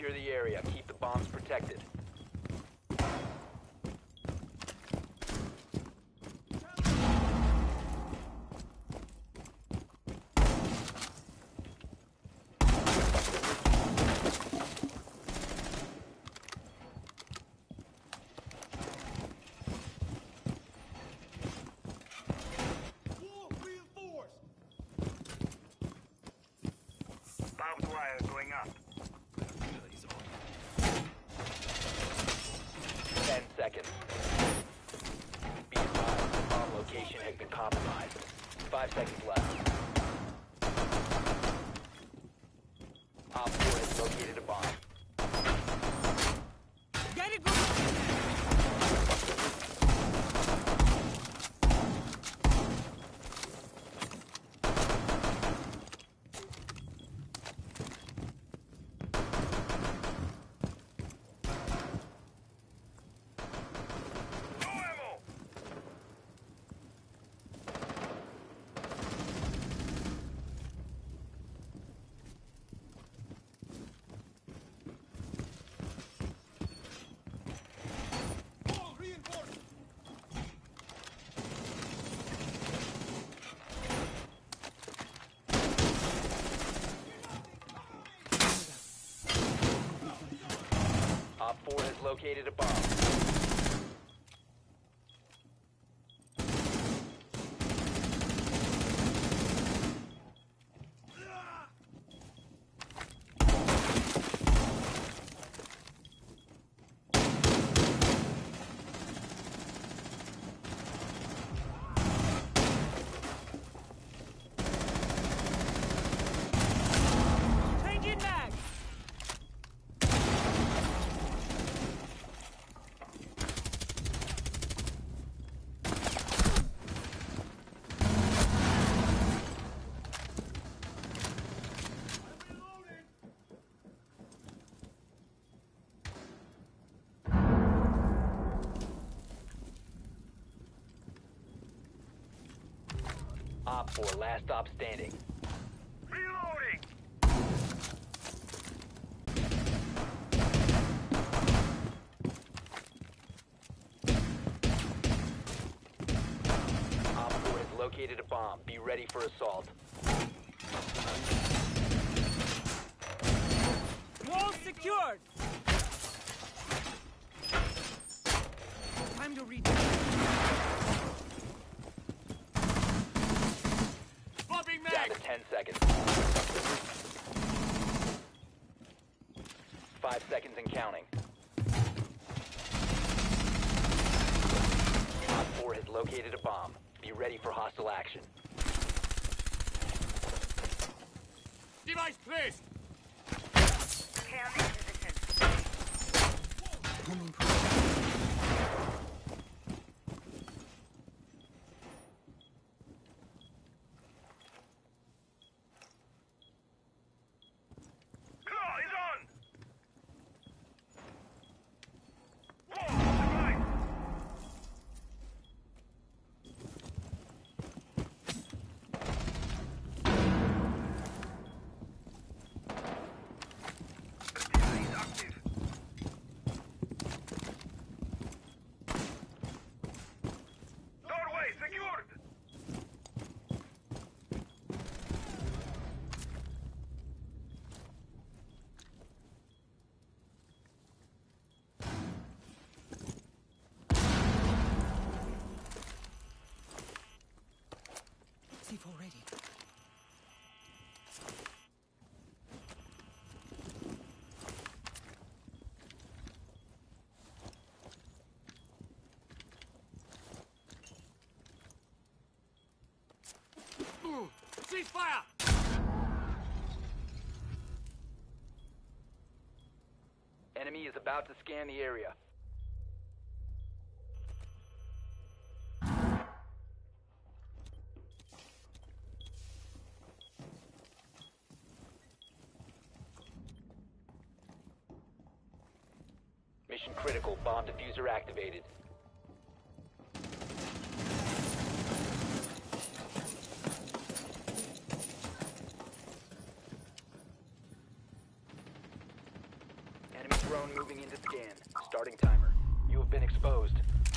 secure the area. Keep the bombs protected. Barbed wire going up. 10 seconds. Be advised, the bomb location has been compromised. 5 seconds left. Op 4 has located a bomb. Get it, go! No ammo! All reinforced! Op 4 has located a bomb. Changing mag! Op 4, last stop standing. Reloading! Op 4 has located a bomb. Be ready for assault. Wall secured! Time to reach. Bombing Down mag! to 10 seconds. 5 seconds and counting. Op 4 has located a bomb. Be ready for hostile action. Device placed! Scan in position. Claw is on! Wall on the right! Artillery is active. Doorway secured! C4 ready. Ceasefire! Enemy is about to scan the area. Mission critical. Bomb diffuser activated. drone moving into scan. Starting timer. You have been exposed.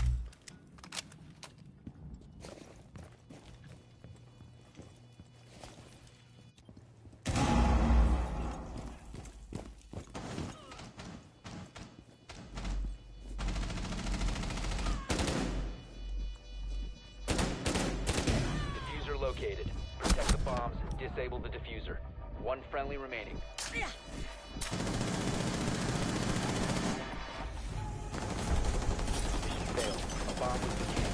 Diffuser located. Protect the bombs. Disable the diffuser. One friendly remaining. Mission failed. A bomb was defused.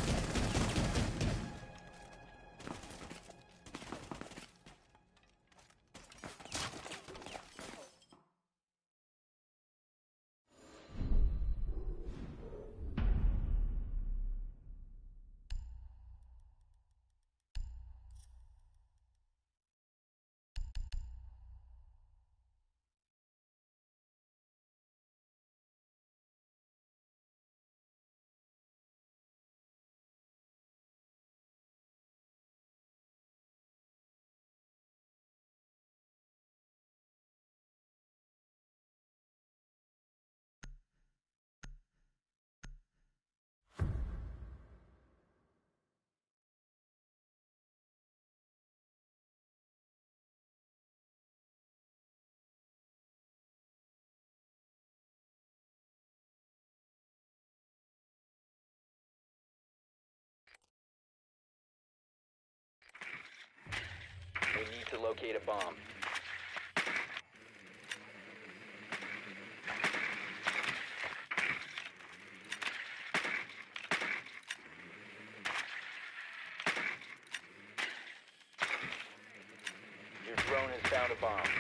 We need to locate a bomb. Your drone has found a bomb.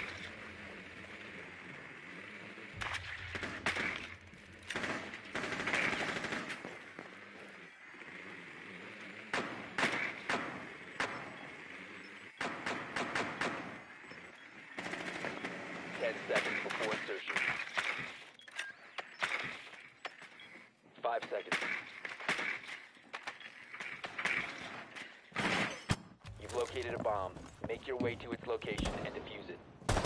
Seconds before insertion. 5 seconds. You've located a bomb. Make your way to its location and defuse it.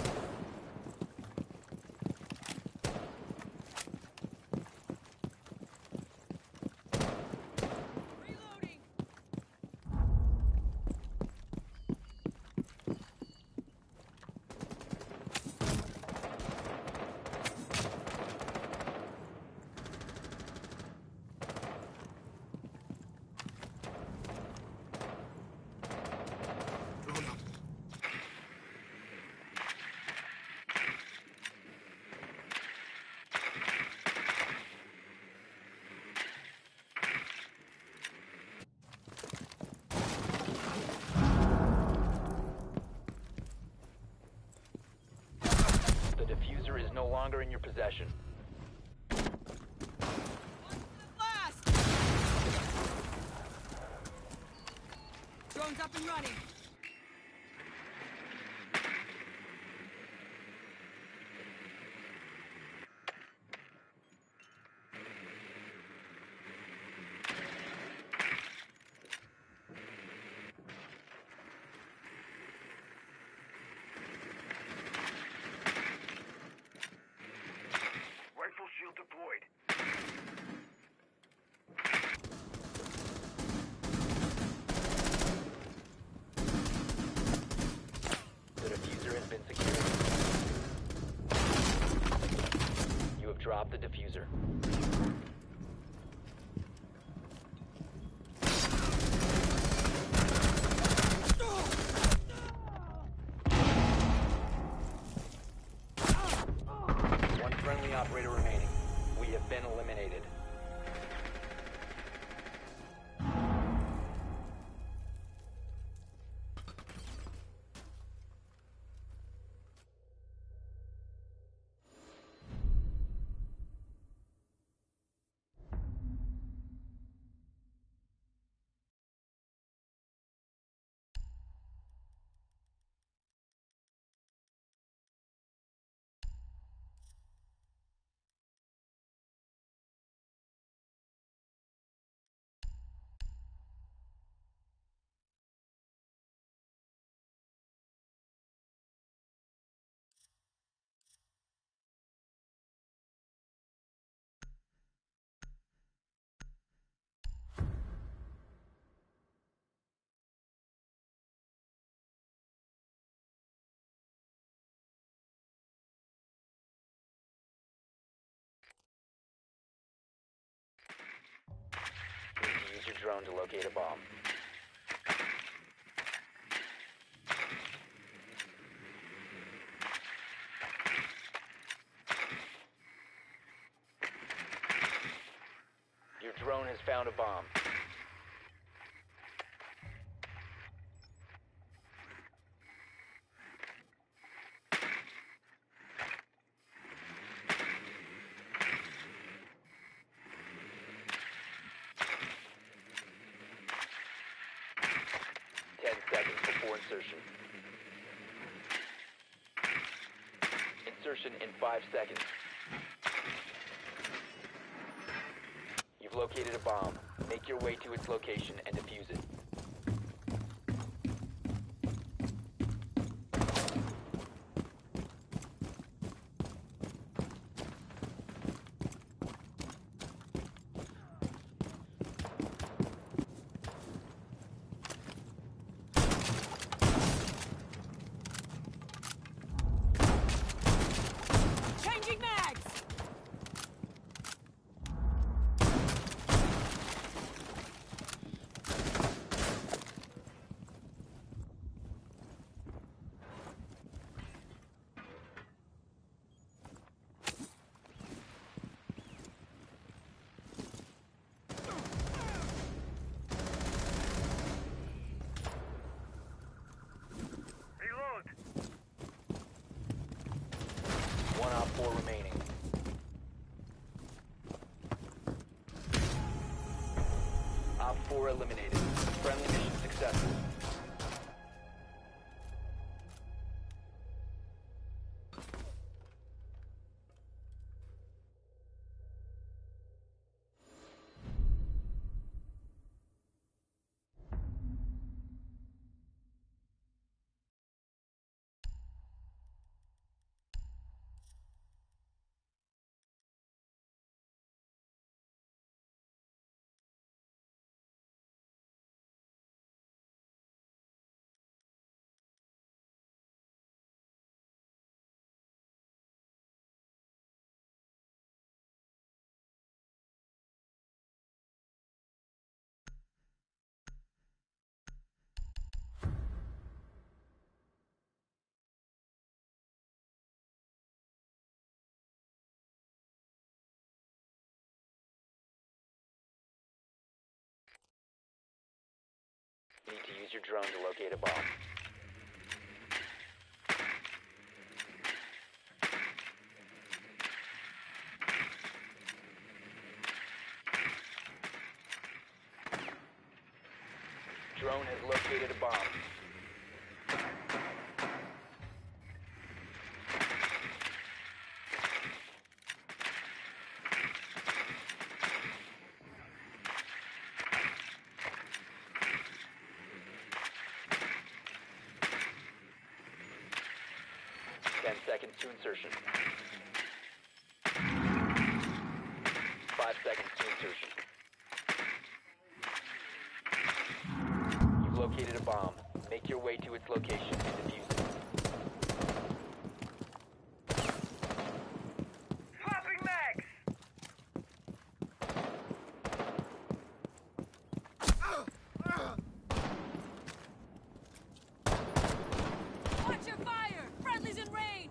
Reloading! The diffuser is no longer in your possession. Blast! Drone's up and running. Rifle shield deployed. The diffuser has been secured. You have dropped the diffuser. One friendly operator remaining. We have been eliminated. drone to locate a bomb. Your drone has found a bomb. Seconds before insertion. Insertion in 5 seconds. You've located a bomb. Make your way to its location and defuse it. Changing mags! Reload. One op 4 remaining. Op 4 eliminated. Friendly mission successful. Need to use your drone to locate a bomb. Drone has located a bomb. Seconds to insertion. 5 seconds to insertion. You've located a bomb. Make your way to its location and defuse it. Swapping mags. Watch your fire! Friendly's in range!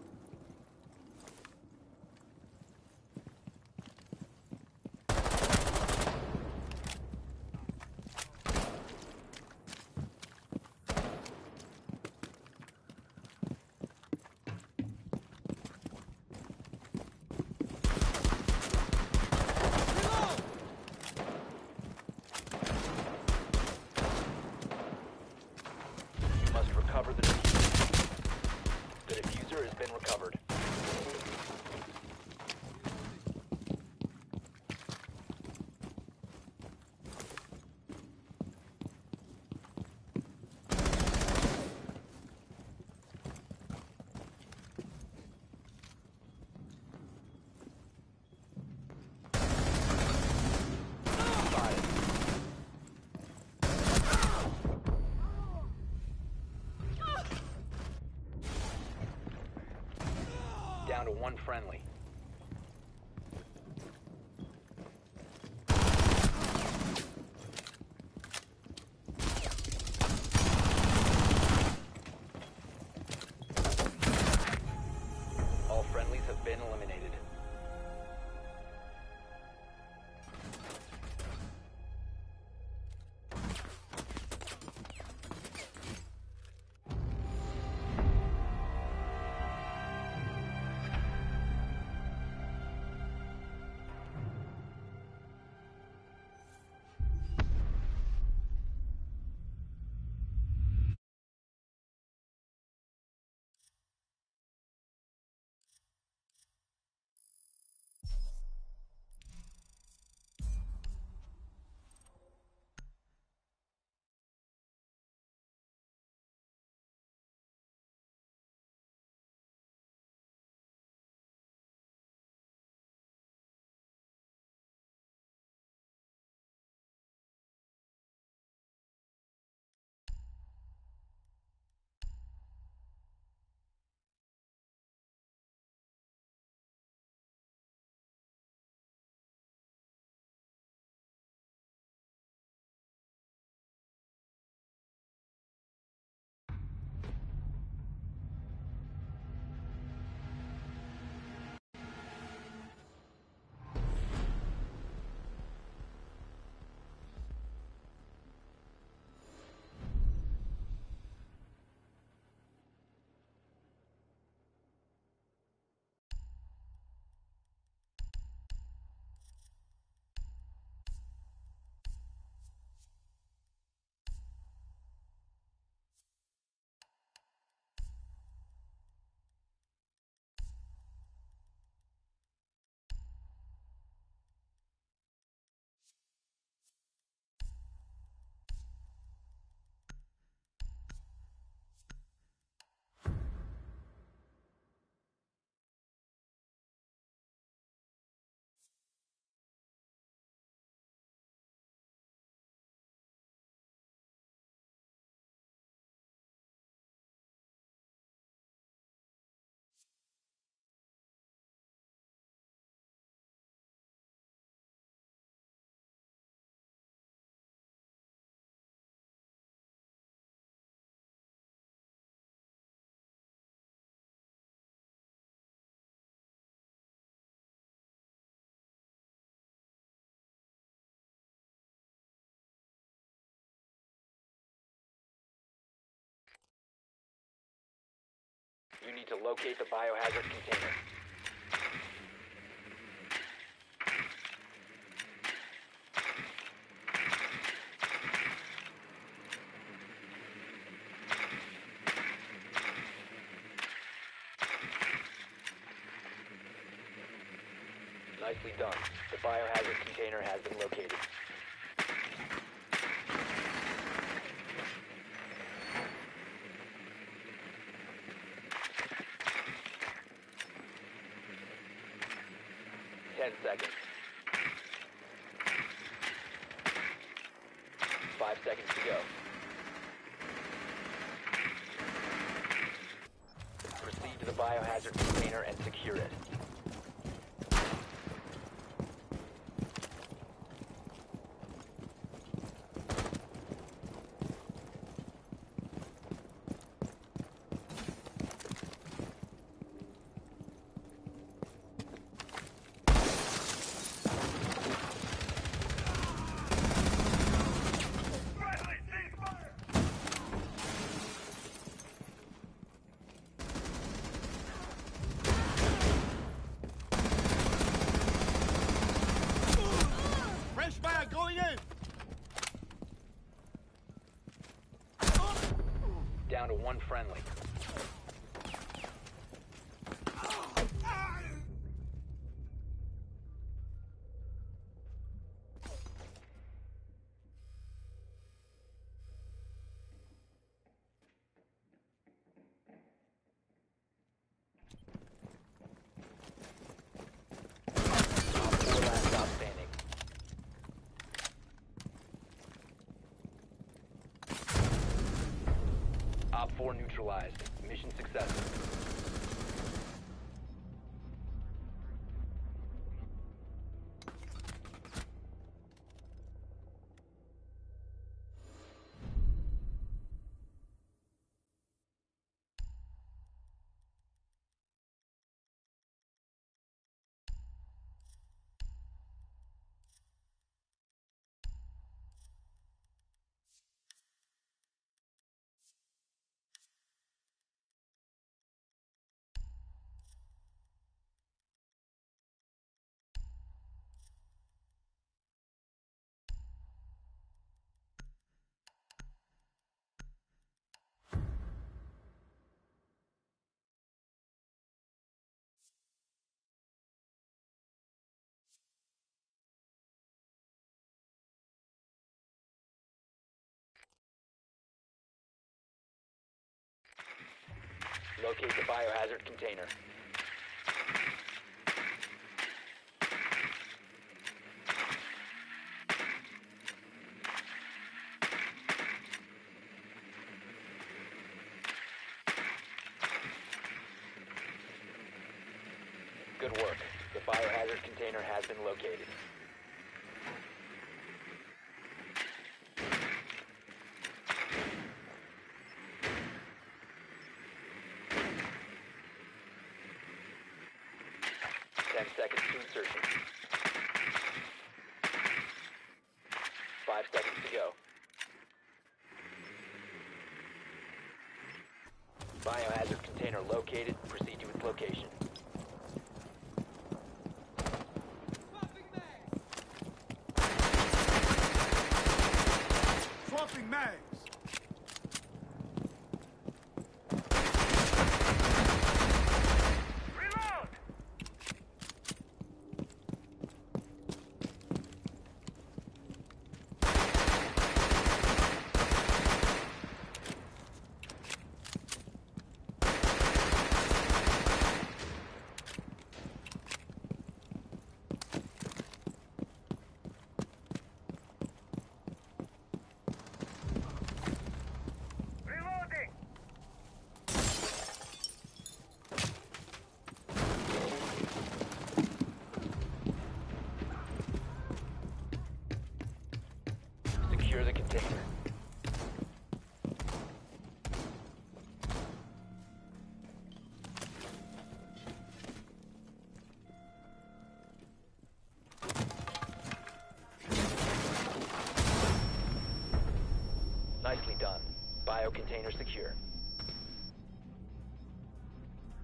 You must recover the diffuser. The diffuser has been recovered. Spotted. Down to one friendly. opportunity to locate the biohazard container. Nicely done. The biohazard container has been located. Seconds. 5 seconds to go. Proceed to the biohazard container and secure it. Down to one friendly. Four last stop standing. Op 4 neutralized. Mission successful. Locate the biohazard container. Good work. The biohazard container has been located. Seconds to insertion. 5 seconds to go. Biohazard container located. Proceed to its location. Swapping mags. Secure the container. Nicely done. Biocontainer secure.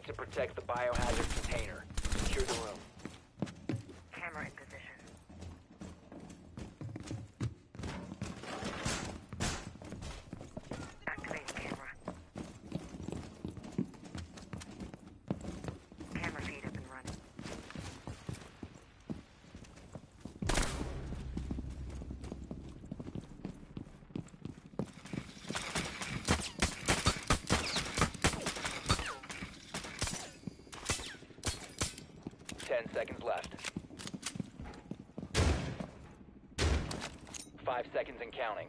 need to protect the biohazard container. Secure the room. Camera in position. Activating camera. Camera feed up and running. Ten seconds left. 5 seconds and counting.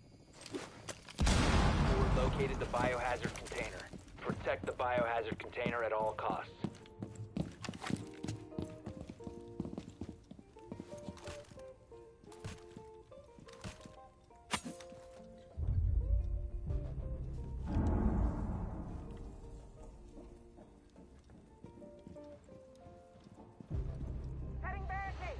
We located the biohazard container. Protect the biohazard container at all costs. Heading barricade.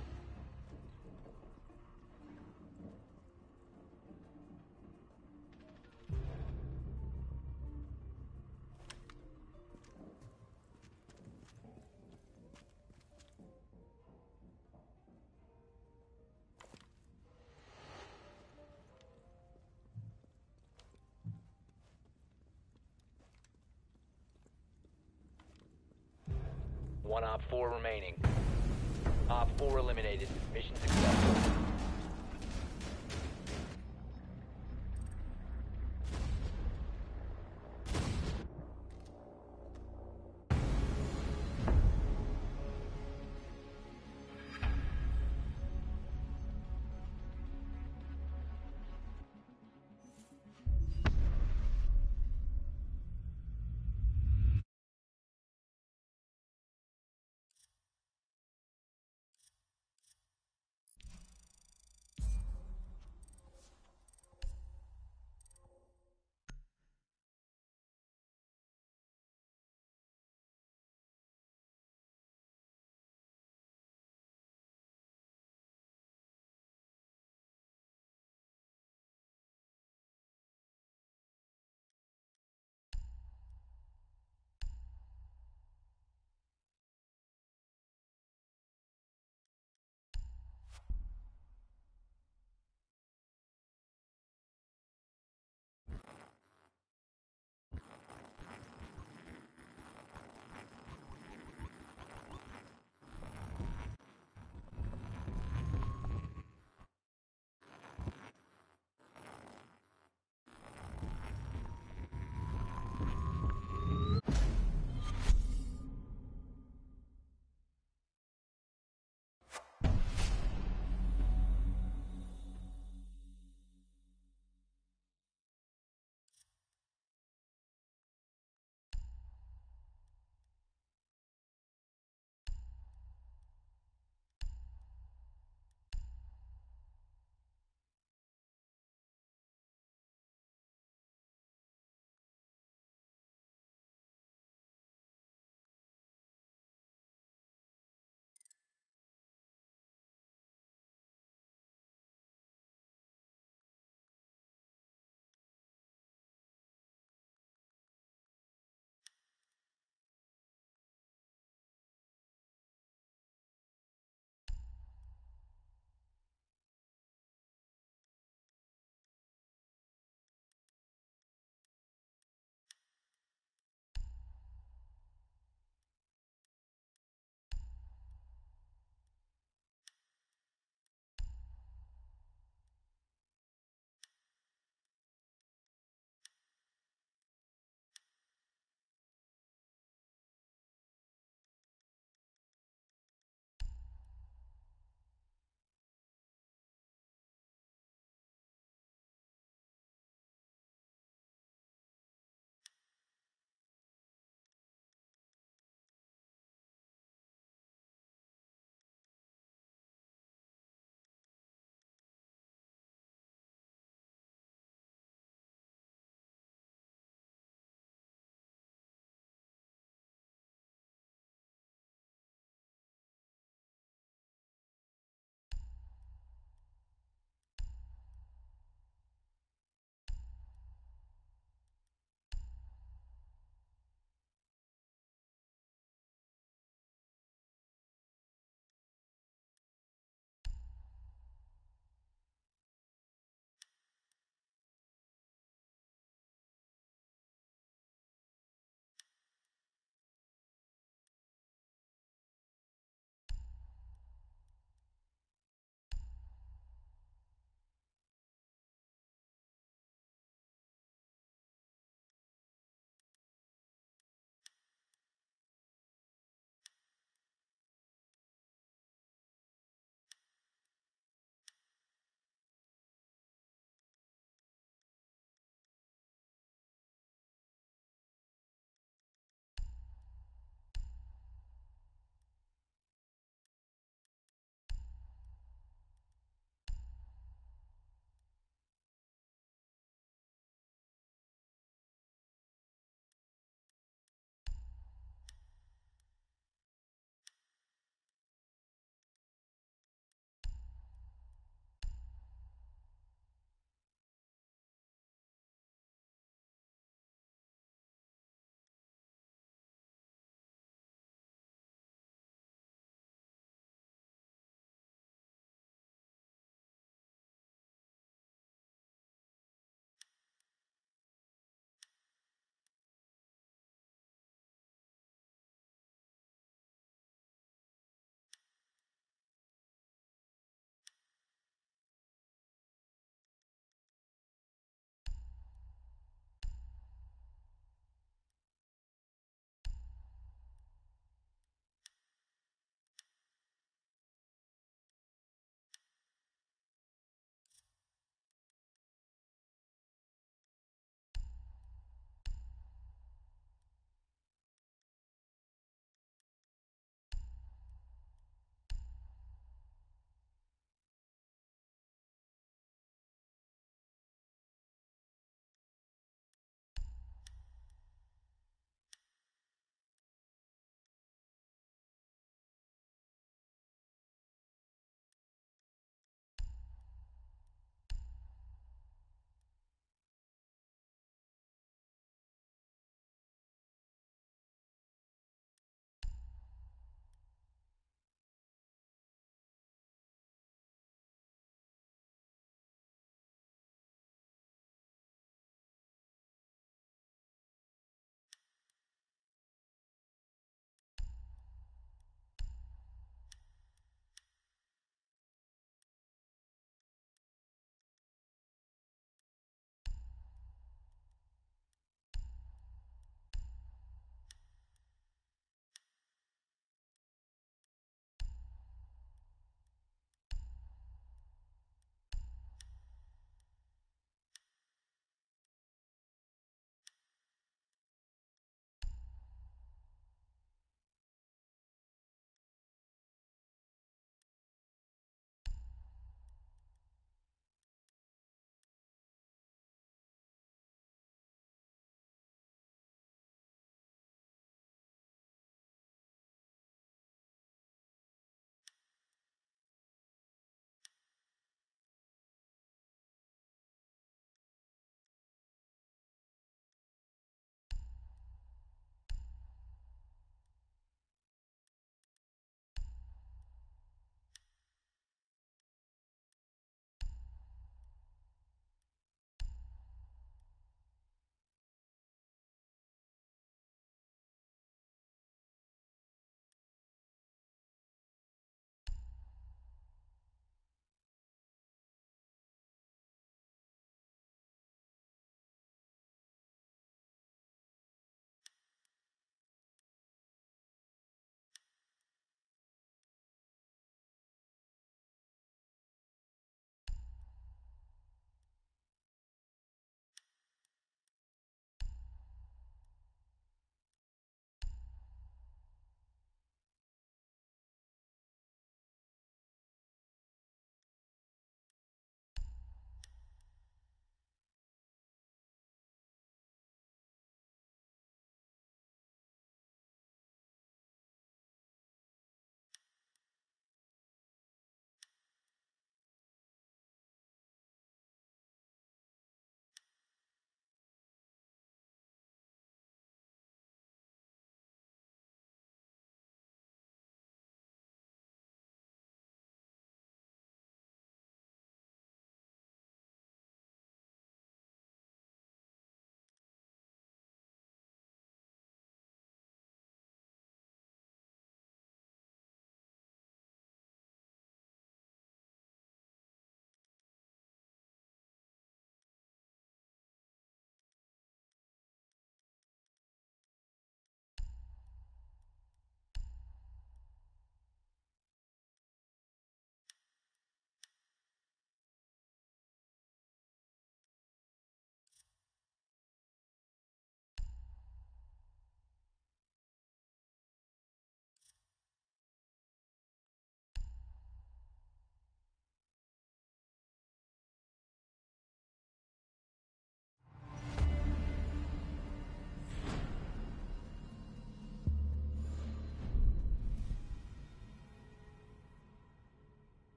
One Op 4 remaining. Op 4 eliminated. Mission successful.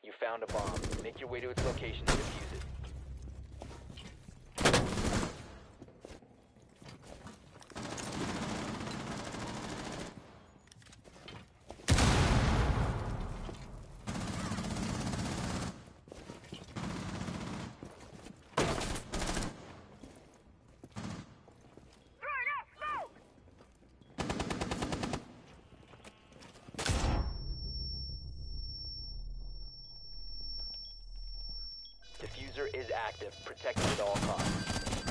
You found a bomb. Make your way to its location and defuse it. Diffuser is active. Protect it at all costs.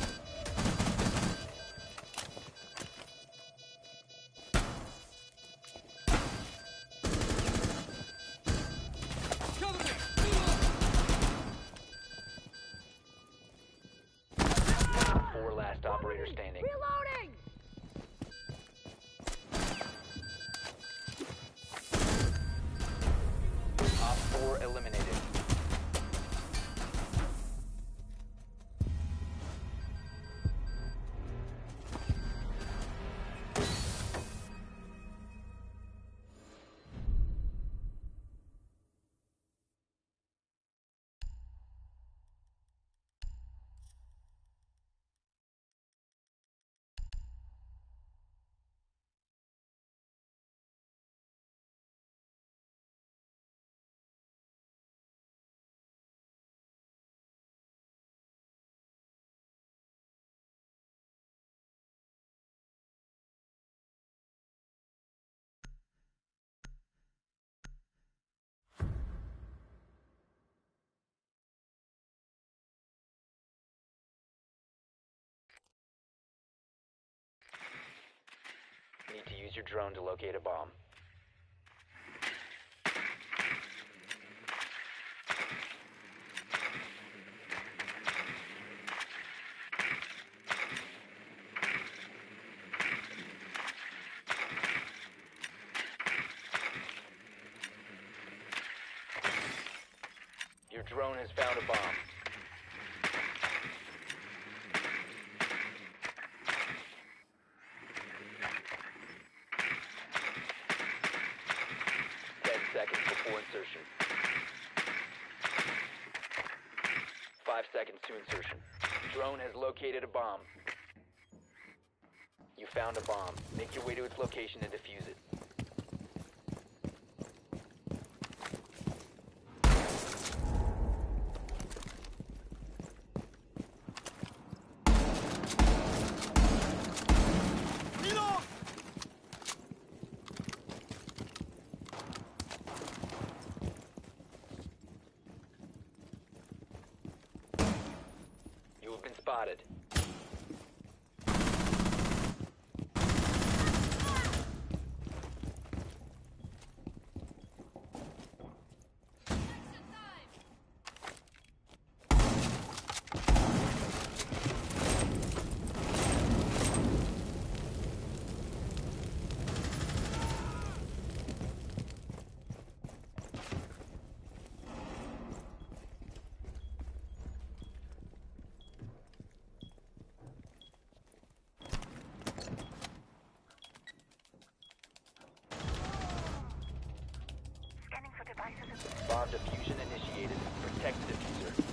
Cover me! 4 last operator standing. Reloading! Op 4 eliminated. Need to use your drone to locate a bomb. Your drone has found a bomb. Seconds before insertion. 5 seconds to insertion. Drone has located a bomb. You found a bomb. Make your way to its location and defuse it. You have been spotted. Scanning for devices. Bomb diffusion initiated. Protect the diffuser.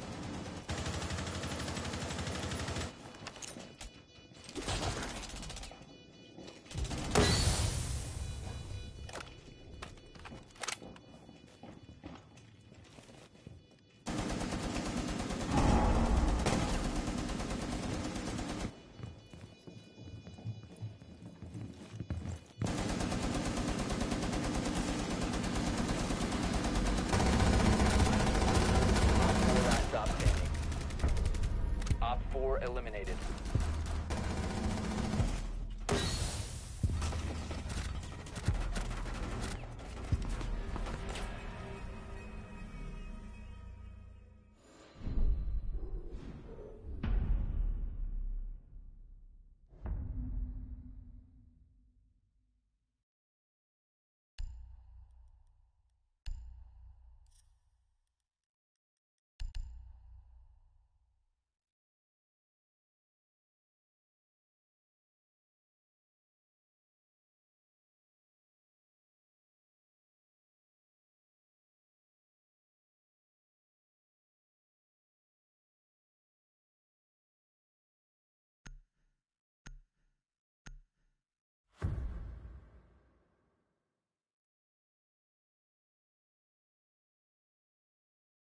Op 4 eliminated.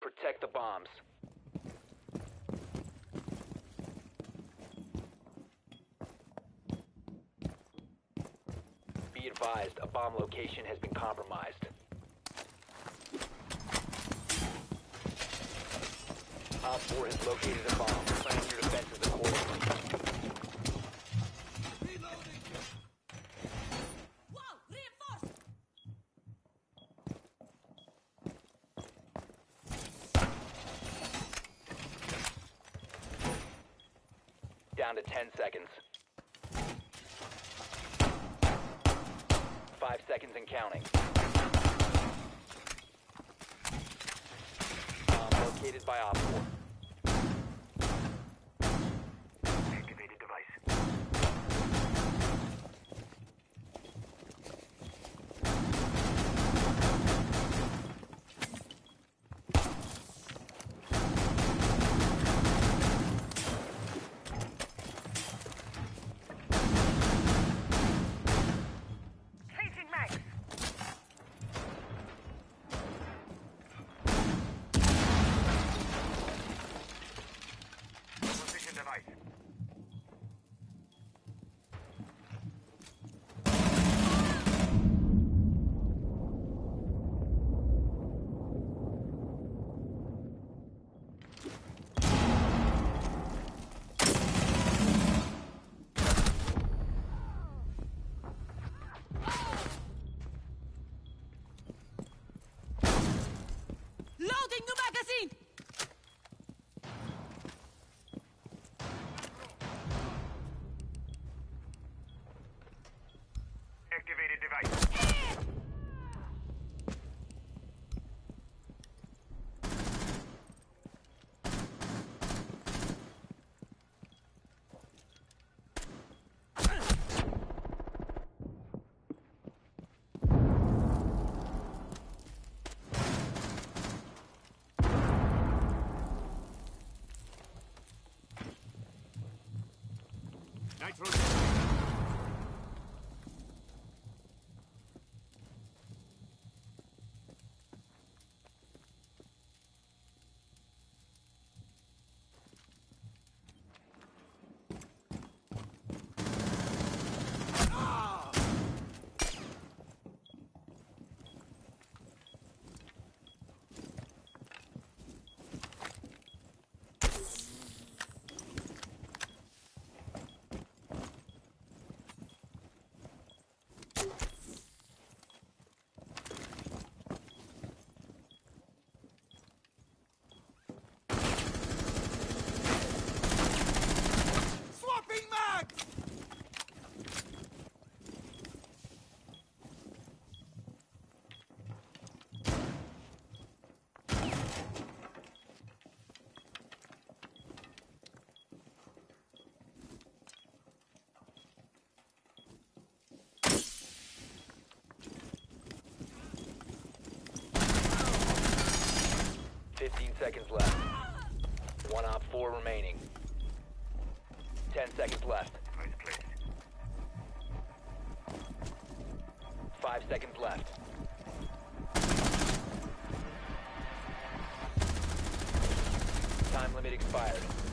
Protect the bombs. Be advised, a bomb location has been compromised. Op 4 has located a bomb. Plan your defenses accordingly. Whoa! Reinforced! Down to 10 seconds. 5 seconds and counting. Bomb located by Op 4. Activated device. Changing mags. Position device. Loading new magazine! Activated device. 15 seconds left. 1 Op 4 remaining. 10 seconds left. Device placed. 5 seconds left. Time limit expired.